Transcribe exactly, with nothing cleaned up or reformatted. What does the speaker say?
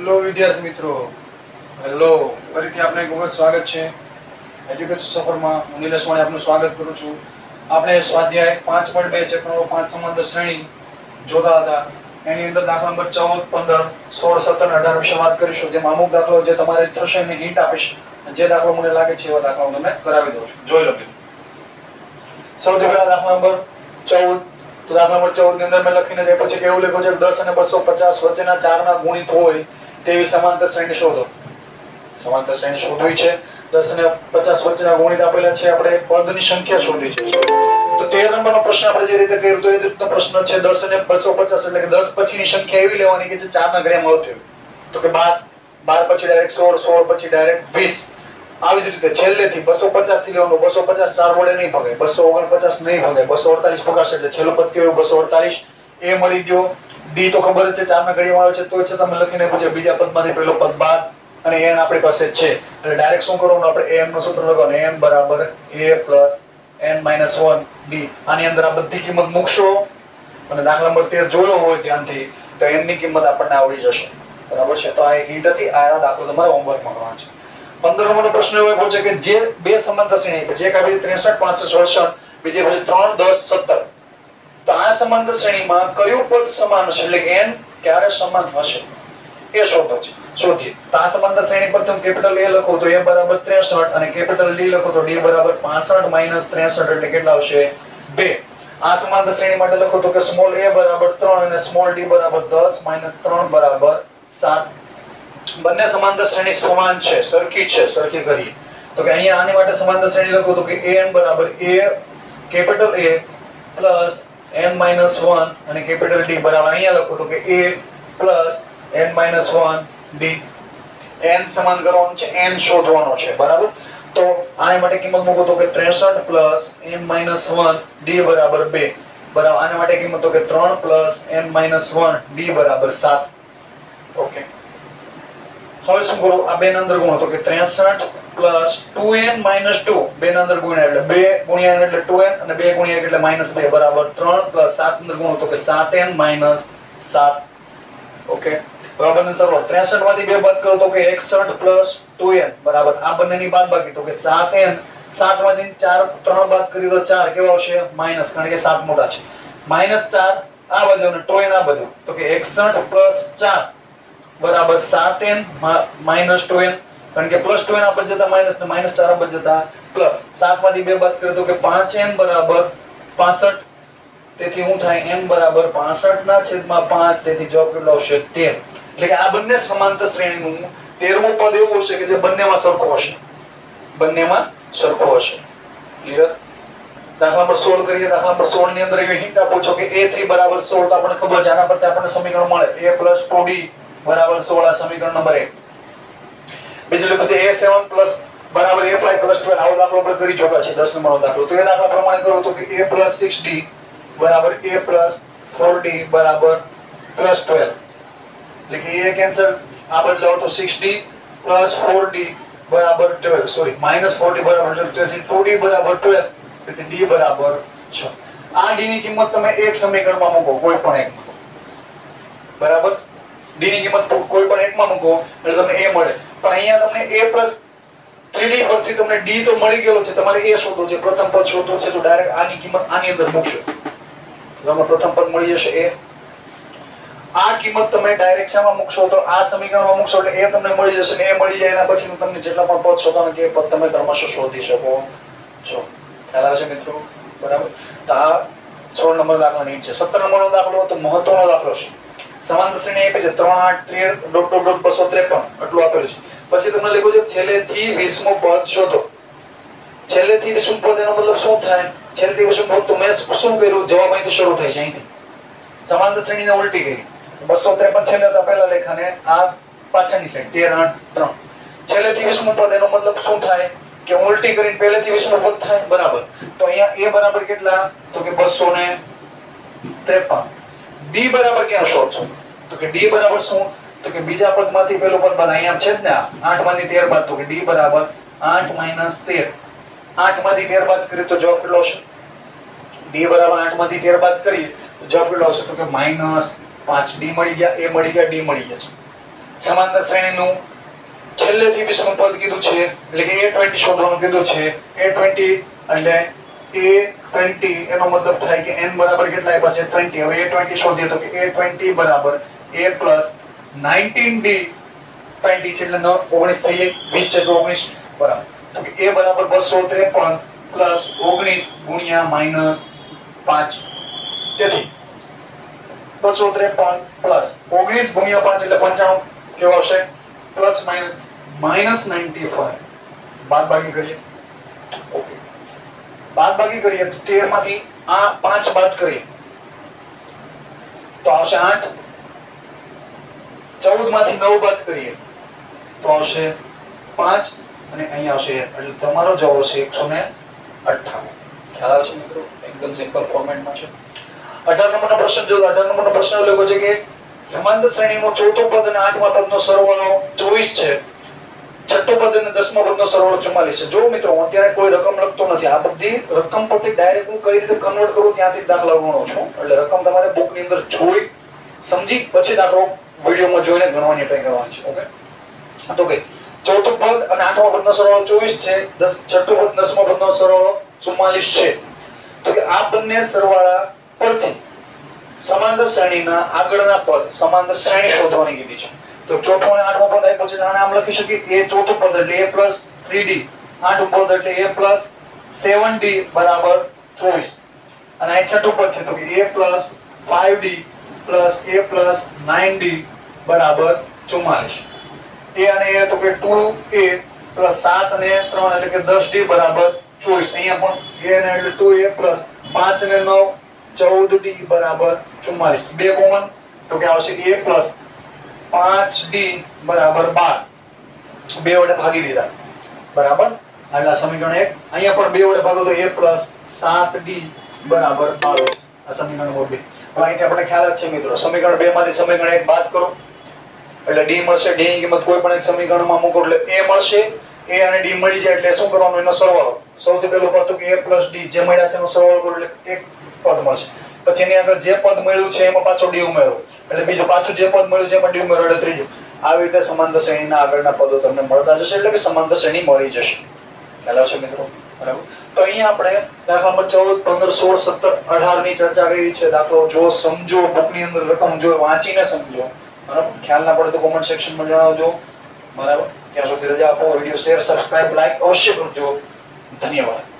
Hello વિદ્યાર્થી મિત્રો, hello ફરીથી આપણે ખૂબ જ સ્વાગત છે એજ્યુકેશન સફરમાં. હું નિલેશ માળી આપનું સ્વાગત કરું છું. આપણે સ્વાધ્યાય પાંચ પોઈન્ટ બે ચેપ્ટરનો પાંચ સમાંતર શ્રેણી જોતા હતા. એની અંદર દાખલા નંબર ચૌદ, પંદર, સોળ, સત્તર, અઢાર વિશે વાત કરીશું. જેમાં અમુક દાખલો જે તમારે થશે એની હિન્ટ આપીશ. જે દાખલો મને લાગે છે એવા દાખલા હું તમને કરાવી દઉં છું. જોઈ લો. સૌથી પહેલા દાખલા નંબર ચૌદ. તો દાખલા નંબર ચૌદ ની અંદર મેં લખીને દે પછી કેવું લખ્યું છે, દસ અને બસો પચાસ વચ્ચેના ચારના ગુણિત હોય તેવી સમાંતર શ્રેણી શોધો. સમાંતર શ્રેણી શોધવી છે. દસ અને પચાસ વચ્ચેના ગુણિત આપેલા છે. આપણે પદની સંખ્યા શોધવી છે. તો તેર નંબરનો પ્રશ્ન આપણે જે રીતે કર્યો તો એ રીતનો પ્રશ્ન છે. દસ અને બસો પચાસ એટલે કે દસ પછીની સંખ્યા એવી લેવાની કે જે ચારના ઘડિયામાં આવતી હોય. તો કે બાર, બાર પછી ડાયરેક્ટ સોળ, સોળ પછી ડાયરેક્ટ વીસ. આવી જ રીતે છેલ્લેથી બસો પચાસ થી લેવાનું. બસો પચાસ ચાર વડે નહીં ભગાય, બસો ઓગણપચાસ નહીં ભગાય, બસો અડતાલીસ ભગાશે એટલે છેલ્લું પદ કેવું? બસો અડતાલીસ. એ મળી ગયો. ડી તો ખબર જ છે, ચારના ઘડિયામાં આવે છે તો છે. તમે લખીને પછી બીજા પદમાંથી પહેલો પદ બાદ અને એન આપણી પાસે છે એટલે ડાયરેક્ટ શું કરવાનું? આપણે એમ નું સૂત્ર લગાવવાનું. એન બરાબર a plus n minus one d. આની અંદર આ બધી કિંમત મૂકશો અને દાખલા નંબર તેર જોયો હોય ધ્યાનથી તો એન ની કિંમત આપણને આવડી જશે. બરાબર છે? તો આ એક હિન્ટ હતી. આ દાખલો તમારે હોમવર્કમાં કરવાનો છે. પંદર નંબરનો પ્રશ્ન એવો પૂછે કે જે બે સમાંતર શ્રેણી છે, એક આપી ત્રેસઠ, પાંસઠ, સડસઠ, બીજી પછી ત્રણ, દસ, સત્તર. તો આ સમાંતર શ્રેણીમાં કયું પદ સમાન હશે એટલે કે n ક્યારે સમાન હશે એ શોધો છે. શોધીએ. તો આ સમાંતર શ્રેણી પર તમે કેપિટલ A લખો તો a બરાબર ત્રેસઠ અને કેપિટલ D લખો તો d બરાબર પાંસઠ માઈનસ ત્રેસઠ એટલે કેટલા આવશે? બે. આ સમાંતર શ્રેણી માટે લખો તો કે સ્મોલ a બરાબર ત્રણ અને સ્મોલ d બરાબર દસ માઈનસ ત્રણ બરાબર સાત. બંને સમાંતર શ્રેણી સમાન છે, સરખી છે. સરખી કરીએ તો કે અહીંયા આની માટે સમાંતર શ્રેણી લખો તો કે an બરાબર a capital A plus n minus one અને કેપિટલ D બરાબર અહીંયા લખો તો કે a plus n minus one d. n સમાન કરવાનું છે, n શોધવાનો છે. બરાબર? તો આની માટે કિંમત મૂકો તો કે ત્રેસઠ plus n minus one d બરાબર બે. બરાબર? આના માટે કિંમત તો કે ત્રણ plus n minus one d બરાબર સાત. ઓકે. હવે શું કરું? આ બે અંદર ગુણો તો કે ત્રેસઠ plus two n minus two. બે અંદર ગુણ્યા એટલે બે ગુણ્યા n એટલે ટુ એન અને બે ગુણ્યા એટલે માઈનસ બે બરાબર ત્રણ પ્લસ સાત અંદર ગુણો તો કે સાત એન માઈનસ સાત. ઓકે. બરાબર ને? સરળ. ત્રેસઠ માંથી બે બાદ કરો તો કે એકસઠ પ્લસ ટુ એન બરાબર આ બંનેની બાદબાકી તો કે સાત એન. સાત માંથી ચાર ત્રણ બાદ કરી તો ચાર કેવો આવશે? માઈનસ, કારણ કે સાત મોટા છે. માઈનસ ચાર આ બાજુ અને ટુ એન આ બાજુ તો કે એકસઠ પ્લસ ચાર બરાબર સાત એન માઈનસ ટુ એન, કારણ કે પ્લસ ટુ એન આ બાજુ જતા માઈનસ ને માઈનસ ચાર આ બાજુ જતા પ્લસ. સાત માંથી બે બાદ કરીએ તો કે પાંચ એન બરાબર પાસઠ. તેથી શું થાય? n બરાબર પાસઠ ના છેદમાં પાંચ. તેથી જવાબ કેટલો આવશે? તેર. એટલે કે આ બંને સમાંતર શ્રેણીનું તેરમું પદ એવું હશે કે જે બંનેમાં સરખો હશે. બંનેમાં સરખો હશે. ક્લિયર? દાખલા નંબર સોળ કરીએ. દાખલા નંબર સોળ ની અંદર એવી હિન્ટ આપો છો કે a ત્રણ બરાબર સોળ. તો આપણને ખબર છે આના પરથી આપણને સમીકરણ મળે a પ્લસ ટુ ડી બરાબર સોળ. આ સમીકરણ નંબર એક. બીજું લખો તો a સેવન પ્લસ બરાબર a ફાઈવ પ્લસ ટ્વેલ્વ. આવો દાખલો આપણે કરી ચૂક્યા છે દસ નંબરનો દાખલો. તો એ દાખલા પ્રમાણે કરો તો કે a પ્લસ સિક્સ ડી બરાબર a પ્લસ ફોર ડી બરાબર પ્લસ ટ્વેલ્વ. એટલે કે a કેન્સલ આ બદલાવો તો six d plus four d બરાબર twelve. Sorry minus four d બરાબર ટ્વેલ્વ. તેથી ટુ ડી બરાબર ટ્વેલ્વ. તેથી d બરાબર છ. આ d ની કિંમત તમે એક સમીકરણમાં મૂકો, કોઈ પણ એક. બરાબર? d ની કિંમત કોઈ પણ એકમાં મૂકો એટલે તમને a મળે. પણ અહીંયા તમને a પ્લસ થ્રી ડી પરથી તમને d તો મળી ગયેલો છે. તમારે a શોધવું છે, પ્રથમ પદ શોધવું છે. તો ડાયરેક્ટ આની કિંમત આની અંદર મૂકશો. તમને પ્રથમ પદ મળી જશે a. આ કિંમત તમે ડાયરેક્ટ શામાં મૂકશો તો આ સમીકરણમાં મૂકશો એટલે a તમને મળી જશે ને a મળી જાય એના પછી તમને જેટલા પણ પદ શોધવાના કે એ પદ તમે ક્રમશઃ શોધી શકો છો. ખ્યાલ આવે છે મિત્રો? બરાબર? તો આ સોળ નંબર દાખલાની છે. સત્તર નંબરનો દાખલો તો મહત્વનો દાખલો છે. સમાંતર શ્રેણી આપી છે ત્રણ, આઠ, તેર, ડોટ ડોટ ડોટ બસો ત્રેપન આટલું આપેલું છે. પછી તમને લખ્યું છે છેલ્લેથી વીસમું પદ શોધો. છેલ્લેથી વીસમું પદ એનો મતલબ શું થાય? છેલ્લેથી વીસમું પદ તો મેં શું કર્યું? જવાબ અહીંથી શરૂ થાય છે. અહીંથી સમાંતર શ્રેણીને ઉલટી કરી. બસો ત્રેપન છેલ્લે હતા પહેલા લેખાને, આ પાછળની સાઈડ તેર, આઠ, ત્રણ. છેલ્લેથી વીસમું પદ એનો મતલબ શું થાય કે ઉલટી કરીને પહેલેથી વીસમું પદ થાય. બરાબર? તો અહીંયા a બરાબર કેટલા? તો કે બસો ત્રેપન. d બરાબર ક્યાં શોધશો? તો કે d બરાબર શું? તો કે બીજા પદમાંથી પહેલું પદ બાદ અહીંયા છે જ ને આઠ માંથી તેર બાદ. તો કે d બરાબર આઠ માઈનસ તેર. આઠ માંથી તેર બાદ કરીએ તો જવાબ કેટલો આવશે? d બરાબર આઠ માંથી તેર બાદ કરીએ તો જવાબ કેટલો આવશે? તો કે માઈનસ પાંચ. d મળી ગયા, a મળી ગયા, d મળી ગયા છે. સમાંતર શ્રેણીનું છેલ્લેથી વીસમું પદ કીધું છે એટલે કે એ ટ્વેન્ટી શોધવાનું કીધું છે. એ ટ્વેન્ટી એટલે એ ટ્વેન્ટી એનો મતલબ થાય કે n બરાબર કેટલા આપ્યા છે ટ્વેન્ટી. હવે એ ટ્વેન્ટી શોધીએ તો કે એ ટ્વેન્ટી બરાબર a plus nineteen d twenty છે એટલે ઓગણીસ થઈ જાય, વીસ છે તો ઓગણીસ બરાબર. તો કે a બરાબર બસો ત્રેપન પ્લસ ઓગણીસ ગુણ્યા માઇનસ પાંચ. તેથી બસો ત્રેપન પ્લસ ઓગણીસ ગુણ્યા પાંચ એટલે પંચાણું કેવો આવશે plus minus minus ninety five. બાદબાકી કરીએ. ઓકે, બાદબાકી કરીએ તો તેર માંથી આ પાંચ બાદ કરીએ તો આવશે આઠ. ચૌદ માંથી નવ બાદ કરીએ તો આવશે પાંચ અને અહીંયા આવશે એટલે તમારો જવાબ આવશે એકસો ને અઠ્ઠાવન. ખ્યાલ આવે છે મિત્રો? એકદમ સિમ્પલ ફોર્મેટમાં છે. અઢાર નંબરનો પ્રશ્ન જો અઢાર નંબરનો પ્રશ્ન લખ્યો છે કે સમાંતર શ્રેણીનો ચોથો પદ અને આઠમા પદનો સરવાળો ચોવીસ છે, છઠ્ઠો પદ અને દસમા પદનો સરવાળો ચુમ્માલીસ છે. જો મિત્રો હું અત્યારે કોઈ રકમ લખતો નથી, આ બધી રકમ પરથી ડાયરેક્ટ હું કઈ રીતે કન્વર્ટ કરું ત્યાંથી દાખલા ગણો છું. એટલે રકમ તમારે બુકની અંદર જોઈ સમજી પછી દાખલો વિડીયોમાં જોઈને ગણવાની ટ્રાય કરવાની છે. ઓકે, તો કે ચોથો પદ અને આઠમા પદનો સરવાળો ચોવીસ છે, દસ છઠ્ઠો પદ દસમા પદનો સરવાળો ચુમ્માલીસ છે. તો કે આ બંને સરવાળા પરથી સમાંતર શ્રેણીના આગળના પદ સમાંતર શ્રેણી શોધવાની કીધી છે. તો ચોથો અને આઠમો પદ આપ્યો છે આને આમ લખી શકીએ એ ચોથું પદ એટલે a પ્લસ થ્રી ડી, આઠમું પદ એટલે a પ્લસ સેવન ડી બરાબર ચોવીસ અને આ છઠ્ઠું પદ છે તો કે a plus five d plus a plus nine d બરાબર ચુમ્માલીસ. a અને a તો કે ટુ એ પ્લસ સાત અને ત્રણ એટલે કે દસ ડી બરાબર ચોવીસ. અહીંયા પણ a અને એટલે ટુ એ પ્લસ પાંચ અને નવ ચૌદ ડી બરાબર ચુમ્માલીસ. બે કોમન તો કે આવશે a પ્લસ પાંચ ડી બરાબર બાર. બે વડે ભાગી દીધા બરાબર એટલે સમીકરણ એક. અહીંયા પણ બે વડે ભાગો તો a પ્લસ સાત ડી બરાબર બાવીસ. આ સમીકરણ નંબર બે. હવે અહીંથી આપણે ખ્યાલ જ છે મિત્રો, સમીકરણ બે માંથી સમીકરણ એક બાદ કરો એટલે ડી મળશે. ડી ની કિંમત કોઈ પણ એક સમીકરણમાં મૂકો એટલે a મળશે. a અને d મળી જાય એટલે શું કરવાનું એનો સરવાળો. સૌથી પહેલું પદ તો કે a પ્લસ d જે મળ્યા છે એનો સરવાળો કરો એટલે એક પદ મળશે. પછી એની આગળ જે પદ મળ્યું છે એમાં પાછો d ઉમેરો એટલે બીજું પાછું જે પદ મળ્યું છે એમાં d ઉમેરો એટલે ત્રીજું. આવી રીતે સમાંતર શ્રેણીના આગળના પદો તમને મળતા જશે એટલે કે સમાંતર શ્રેણી મળી જશે. ખ્યાલ આવશે મિત્રો? બરાબર. તો અહીંયા આપણે દાખલા નંબર ચૌદ પંદર સોળ સત્તર અઢાર ની ચર્ચા કરી છે. દાખલો જો સમજો, બુકની અંદર રકમ જો વાંચીને સમજો. બરાબર, ખ્યાલ ના પડે તો કોમેન્ટ સેક્શનમાં જણાવજો. બરાબર, ત્યાં સુધી રજા આપો. વિડીયો શેર સબસ્ક્રાઇબ લાઈક અવશ્ય કરજો. ધન્યવાદ.